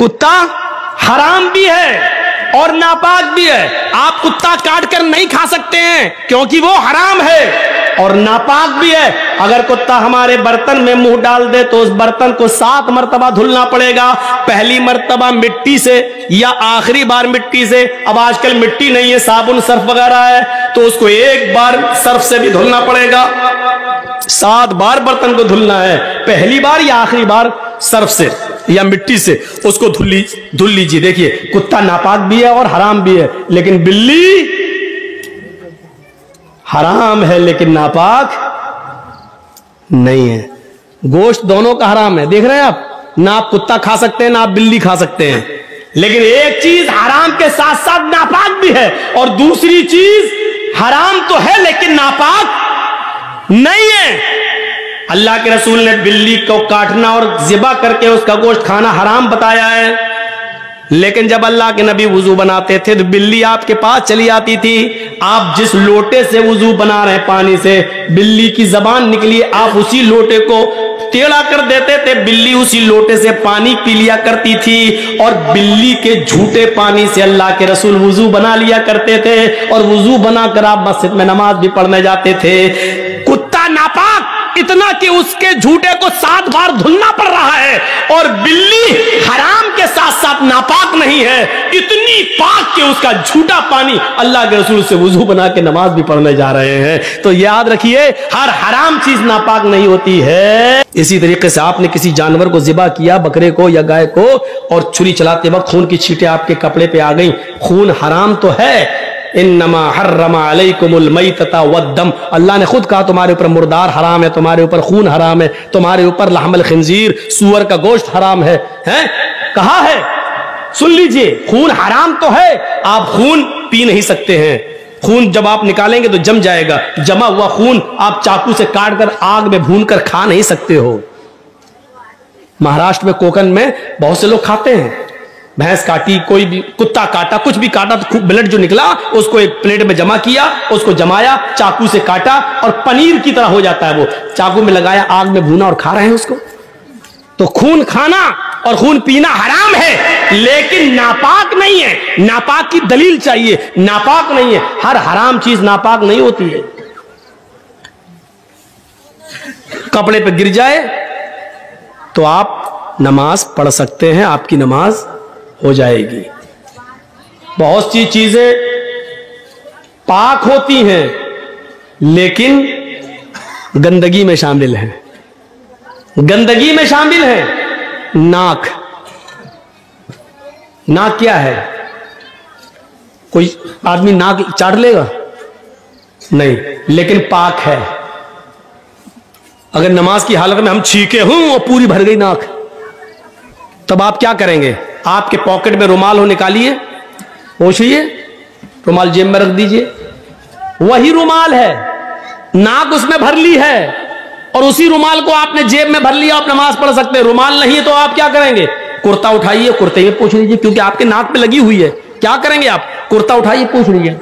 कुत्ता हराम भी है और नापाक भी है। आप कुत्ता काट कर नहीं खा सकते हैं क्योंकि वो हराम है और नापाक भी है। अगर कुत्ता हमारे बर्तन में मुंह डाल दे तो उस बर्तन को 7 मरतबा धुलना पड़ेगा। पहली मरतबा मिट्टी से या आखिरी बार मिट्टी से। अब आजकल मिट्टी नहीं है, साबुन सर्फ वगैरह है, तो उसको एक बार सर्फ से भी धुलना पड़ेगा। 7 बार बर्तन को धुलना है, पहली बार या आखिरी बार सर्फ से या मिट्टी से उसको धुल लीजिए। देखिए कुत्ता नापाक भी है और हराम भी है, लेकिन बिल्ली हराम है लेकिन नापाक नहीं है। गोश्त दोनों का हराम है, देख रहे हैं आप, ना आप कुत्ता खा सकते हैं ना आप बिल्ली खा सकते हैं। लेकिन एक चीज हराम के साथ साथ नापाक भी है और दूसरी चीज हराम तो है लेकिन नापाक नहीं है। अल्लाह के रसूल ने बिल्ली को काटना और ज़िबा करके उसका गोश्त खाना हराम बताया है, लेकिन जब अल्लाह के नबी वुजू बनाते थे तो बिल्ली आपके पास चली आती थी। आप जिस लोटे से वुजू बना रहे हैं पानी से, बिल्ली की जबान निकली, आप उसी लोटे को टेढ़ा कर देते थे, बिल्ली उसी लोटे से पानी पी लिया करती थी। और बिल्ली के झूठे पानी से अल्लाह के रसूल वुजू बना लिया करते थे और वुजू बनाकर आप मस्जिद में नमाज भी पढ़ने जाते थे। कुत्ता नापाक इतना कि उसके झूठे को 7 बार धुलना पड़ रहा है और बिल्ली हराम के साथ साथ नापाक नहीं है, इतनी पाक कि उसका झूठा पानी अल्लाह के रसूल से वुजू बना के नमाज भी पढ़ने जा रहे हैं। तो याद रखिए, हर हराम चीज नापाक नहीं होती है। इसी तरीके से आपने किसी जानवर को ज़िबा किया, बकरे को या गाय को, और छुरी चलाते वक्त खून की छींटें आपके कपड़े पे आ गई, खून हराम तो है। इन्नमा हर्रमा अलैकुमुल मैतता वद्दम, अल्लाह ने खुद कहा तुम्हारे ऊपर मुर्दार हराम है, तुम्हारे ऊपर खून हराम है, तुम्हारे ऊपर लहमल खिंजीर, सूअर का गोश्त हराम है, कहा है। सुन लीजिए, खून हराम तो है, आप खून पी नहीं सकते हैं। खून जब आप निकालेंगे तो जम जाएगा, जमा हुआ खून आप चाकू से काट कर आग में भून कर खा नहीं सकते हो। महाराष्ट्र में, कोकण में बहुत से लोग खाते हैं। भैंस काटी, कोई भी कुत्ता काटा, कुछ भी काटा तो ब्लड जो निकला उसको एक प्लेट में जमा किया, उसको जमाया, चाकू से काटा और पनीर की तरह हो जाता है वो, चाकू में लगाया, आग में भूना और खा रहे हैं उसको। तो खून खाना और खून पीना हराम है लेकिन नापाक नहीं है। नापाक की दलील चाहिए, नापाक नहीं है। हर हराम चीज नापाक नहीं होती है। कपड़े पे गिर जाए तो आप नमाज पढ़ सकते हैं, आपकी नमाज हो जाएगी। बहुत सी चीजें पाक होती हैं लेकिन गंदगी में शामिल हैं। गंदगी में शामिल है नाक। नाक क्या है? कोई आदमी नाक चाट लेगा? नहीं, लेकिन पाक है। अगर नमाज की हालत में हम छीके हूं और पूरी भर गई नाक, तब आप क्या करेंगे? आपके पॉकेट में रुमाल हो, निकालिए, पोंछिए, रुमाल जेब में रख दीजिए, वही रुमाल है, नाक उसमें भर ली है और उसी रुमाल को आपने जेब में भर लिया, आप नमाज पढ़ सकते हैं। रुमाल नहीं है तो आप क्या करेंगे? कुर्ता उठाइए, कुर्ते में पोंछ लीजिए, क्योंकि आपके नाक पे लगी हुई है। क्या करेंगे आप? कुर्ता उठाइए, पोंछ लीजिए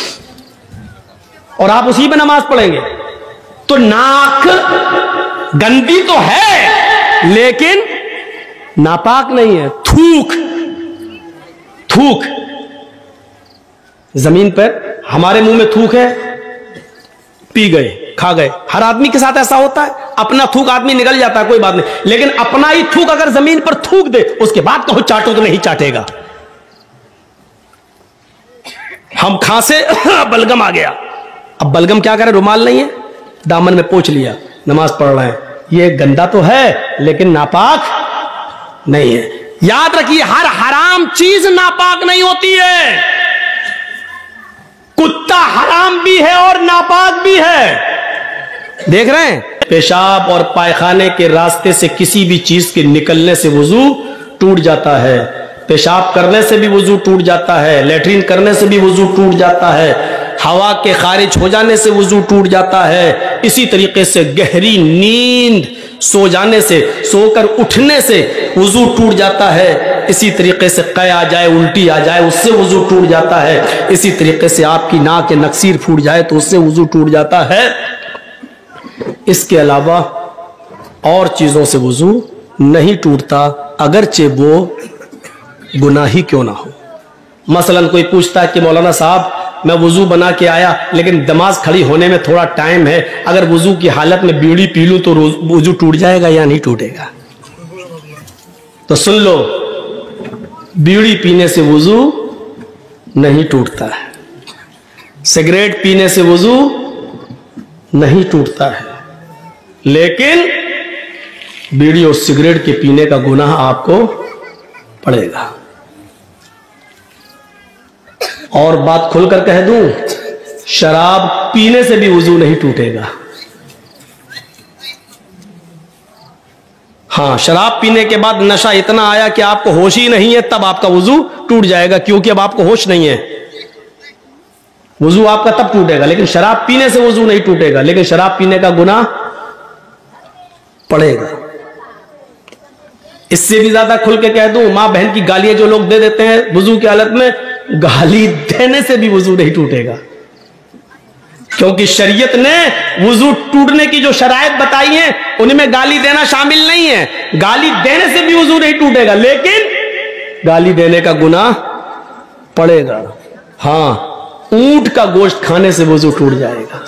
और आप उसी में नमाज पढ़ेंगे। तो नाक गंदी तो है लेकिन नापाक नहीं है। थूक, थूक, जमीन पर हमारे मुंह में थूक है, पी गए, खा गए। हर आदमी के साथ ऐसा होता है, अपना थूक आदमी निकल जाता है, कोई बात नहीं, लेकिन अपना ही थूक अगर जमीन पर थूक दे उसके बाद कहो चाटो तो नहीं चाटेगा। हम खांसे, बलगम आ गया, अब बलगम क्या करे? रुमाल नहीं है, दामन में पोंछ लिया, नमाज पढ़ रहे हैं। ये गंदा तो है लेकिन नापाक नहीं है। याद रखिए, हर हराम चीज नापाक नहीं होती है। कुत्ता हराम भी है और नापाक भी है। देख रहे हैं, पेशाब और पायखाने के रास्ते से किसी भी चीज के निकलने से वुजू टूट जाता है। पेशाब करने से भी वुजू टूट जाता है, लेटरिन करने से भी वुजू टूट जाता है, हवा के खारिज हो जाने से वुजू टूट जाता है। इसी तरीके से गहरी नींद सो जाने से, सोकर उठने से वुजू टूट जाता है। इसी तरीके से कै आ जाए, उल्टी आ जाए, उससे वुजू टूट जाता है। इसी तरीके से आपकी नाक के नक्सीर फूट जाए तो उससे वुजू टूट जाता है। इसके अलावा और चीजों से वुजू नहीं टूटता, अगरचे वो गुनाह ही क्यों ना हो। मसलन कोई पूछता है कि मौलाना साहब मैं वुजू बना के आया लेकिन नमाज खड़ी होने में थोड़ा टाइम है, अगर वुजू की हालत में बीड़ी पी लूं तो वुजू टूट जाएगा या नहीं टूटेगा? तो सुन लो, बीड़ी पीने से वुजू नहीं टूटता है, सिगरेट पीने से वुजू नहीं टूटता है, लेकिन बीड़ी और सिगरेट के पीने का गुनाह आपको पड़ेगा। और बात खुलकर कह दूं, शराब पीने से भी वुजू नहीं टूटेगा। हां, शराब पीने के बाद नशा इतना आया कि आपको होश ही नहीं है, तब आपका वुजू टूट जाएगा, क्योंकि अब आपको होश नहीं है। वुजू आपका तब टूटेगा, लेकिन शराब पीने से वुजू नहीं टूटेगा, लेकिन शराब पीने का गुनाह पड़ेगा। इससे भी ज्यादा खुल के कह दूं, मां बहन की गालियां जो लोग दे देते हैं वुजू की हालत में, गाली देने से भी वुजू नहीं टूटेगा, क्योंकि शरीयत ने वुजू टूटने की जो शराइत बताई हैं उनमें गाली देना शामिल नहीं है। गाली देने से भी वुजू नहीं टूटेगा, लेकिन गाली देने का गुनाह पड़ेगा। हां, ऊंट का गोश्त खाने से वुजू टूट जाएगा।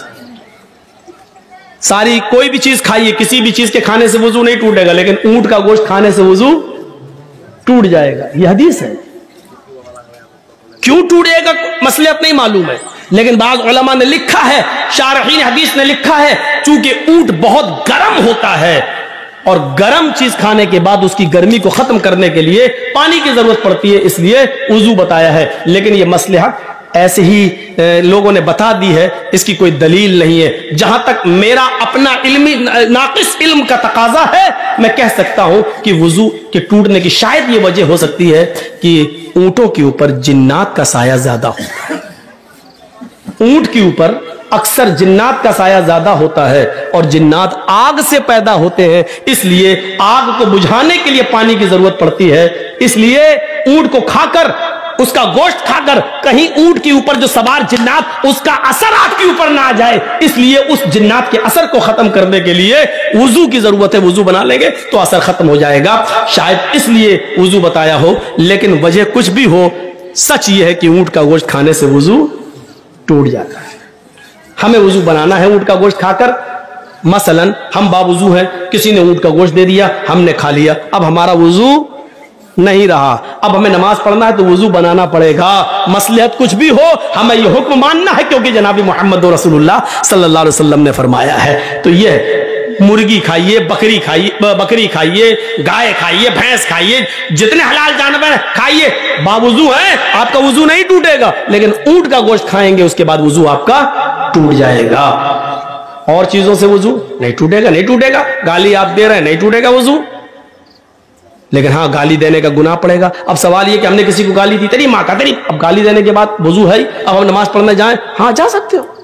सारी कोई भी चीज खाइए, किसी भी चीज के खाने से वुजू नहीं टूटेगा, लेकिन ऊंट का गोश्त खाने से वुजू टूट जाएगा। यह हदीस है। क्यों टूटेगा मसलियत नहीं मालूम है, लेकिन बाज़ उलमा ने लिखा है, शारहीन हदीस ने लिखा है, चूंकि ऊंट बहुत गर्म होता है और गर्म चीज खाने के बाद उसकी गर्मी को खत्म करने के लिए पानी की जरूरत पड़ती है, इसलिए वुजू बताया है। लेकिन यह मसलहत ऐसे ही लोगों ने बता दी है, इसकी कोई दलील नहीं है। जहां तक मेरा अपना इल्मी नाकिस इल्म का तकाजा है, मैं कह सकता हूं कि वुजू के टूटने की शायद ये वजह हो सकती है कि ऊंटों के ऊपर जिन्नात का साया ज्यादा होता है। ऊंट के ऊपर अक्सर जिन्नात का साया ज्यादा होता है, और जिन्नात आग से पैदा होते हैं, इसलिए आग को बुझाने के लिए पानी की जरूरत पड़ती है। इसलिए ऊंट को खाकर, उसका गोश्त खाकर कहीं ऊंट के ऊपर जो सवार जिन्नात, उसका असर आपके ऊपर ना आ जाए, इसलिए उस जिन्नात के असर को खत्म करने के लिए वुजू की जरूरत है। वुजू बना लेंगे तो असर खत्म हो जाएगा, शायद इसलिए वुजू बताया हो। लेकिन वजह कुछ भी हो, सच यह है कि ऊंट का गोश्त खाने से वुजू टूट जाता है। हमें वुजू बनाना है ऊंट का गोश्त खाकर। मसलन हम बावुजू हैं, किसी ने ऊंट का गोश्त दे दिया, हमने खा लिया, अब हमारा वुजू नहीं रहा, अब हमें नमाज पढ़ना है तो वुजू बनाना पड़ेगा। मसलहत कुछ भी हो, हमें यह हुक्म मानना है, क्योंकि जनाबी मोहम्मद रसूलुल्लाह सल्लल्लाहु अलैहि वसल्लम ने फरमाया है। तो यह मुर्गी खाइए, बकरी खाइए, गाय खाइए, भैंस खाइए, जितने हलाल जानवर खाइए, बावुजू है, आपका वुजू नहीं टूटेगा। लेकिन ऊंट का गोश्त खाएंगे, उसके बाद वुजू आपका टूट जाएगा। और चीजों से वुजू नहीं टूटेगा, नहीं टूटेगा। गाली आप दे रहे हैं, नहीं टूटेगा वुजू, लेकिन हाँ, गाली देने का गुनाह पड़ेगा। अब सवाल ये कि हमने किसी को गाली दी, तेरी माँ का, तेरी, अब गाली देने के बाद वुजू है, अब हम नमाज पढ़ने जाएं? हाँ, जा सकते हो।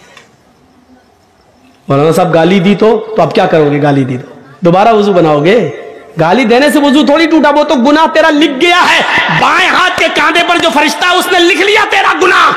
मौलाना साहब गाली दी तो अब क्या करोगे? गाली दी तो दोबारा वुजू बनाओगे? गाली देने से वुजू थोड़ी टूटा, वो तो गुनाह तेरा लिख गया है। बाएं हाथ के कांधे पर जो फरिश्ता है उसने लिख लिया तेरा गुनाह।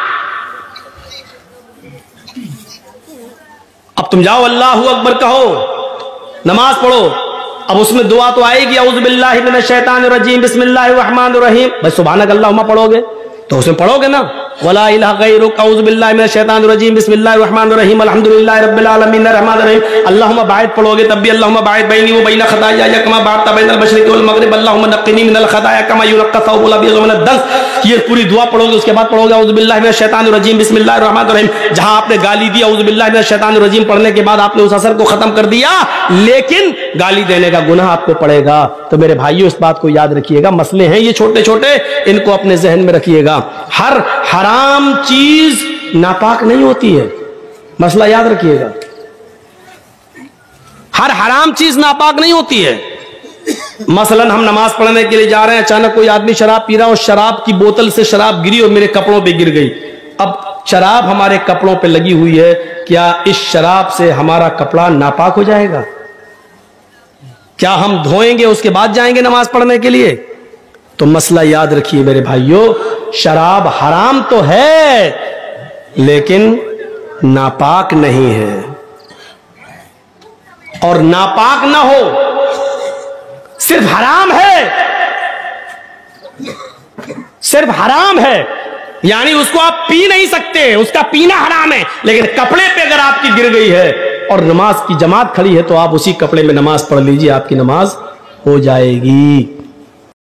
अब तुम जाओ अल्लाहू अकबर कहो, नमाज पढ़ो, अब उसमें दुआ तो आएगी, औज़ु बिल्लाहि मिनश शैतानिर रजीम बिस्मिल्लाहिर रहमानिर रहीम। भाई सुभानक अल्लाहुम्मा पढ़ोगे तो उसमें पढ़ोगे ना, वला इलाहा गैरुक औज़ु बिल्लाहि मिनश शैतानिर रजीम बिस्मिल्लाहिर रहमानिर रहीम अल्हम्दुलिल्लाहि रब्बिल आलमीन अर्रहमानिर रहीम। अल्लाहुम्मा बाइद पढ़ोगे तब भी अल्लाहुम्मा बाइद बैनी व बैन खताया कमा बाअता बैनल मशरिक़ि वल मग़रिब अल्लाहुम्मा नक़्क़िनी मिनल खताया कमा युनक़्क़ा थौबुल अबयज़ मिनद दन्स। ये पूरी दुआ पढ़ोगे, उसके बाद पढ़ोगे औज़ु बिल्लाहि मिनश शैतानिर रजीम बिस्मिल्लाहिर रहमानिर रहीम। जहां आपने गाली दी, औज़ु बिल्लाहि मिनश शैतानिर रजीम पढ़ने के बाद आपने उस असर को खत्म कर दिया, लेकिन गाली देने का गुनाह आपको पड़ेगा। तो मेरे भाइयों, इस बात को याद रखिएगा। मसले हैं ये छोटे छोटे, इनको अपने जहन में रखिएगा। हर हराम चीज नापाक नहीं होती है, मसला याद रखिएगा। हर हराम चीज नापाक नहीं होती है। मसलन हम नमाज पढ़ने के लिए जा रहे हैं, अचानक कोई आदमी शराब पी रहा और शराब की बोतल से शराब गिरी और मेरे कपड़ों पे गिर गई। अब शराब हमारे कपड़ों पे लगी हुई है, क्या इस शराब से हमारा कपड़ा नापाक हो जाएगा? क्या हम धोएंगे उसके बाद जाएंगे नमाज पढ़ने के लिए? तो मसला याद रखिए मेरे भाइयों, शराब हराम तो है लेकिन नापाक नहीं है। और नापाक ना हो, सिर्फ हराम है सिर्फ हराम है, यानी उसको आप पी नहीं सकते, उसका पीना हराम है, लेकिन कपड़े पे अगर आपकी गिर गई है और नमाज की जमात खड़ी है तो आप उसी कपड़े में नमाज पढ़ लीजिए, आपकी नमाज हो जाएगी।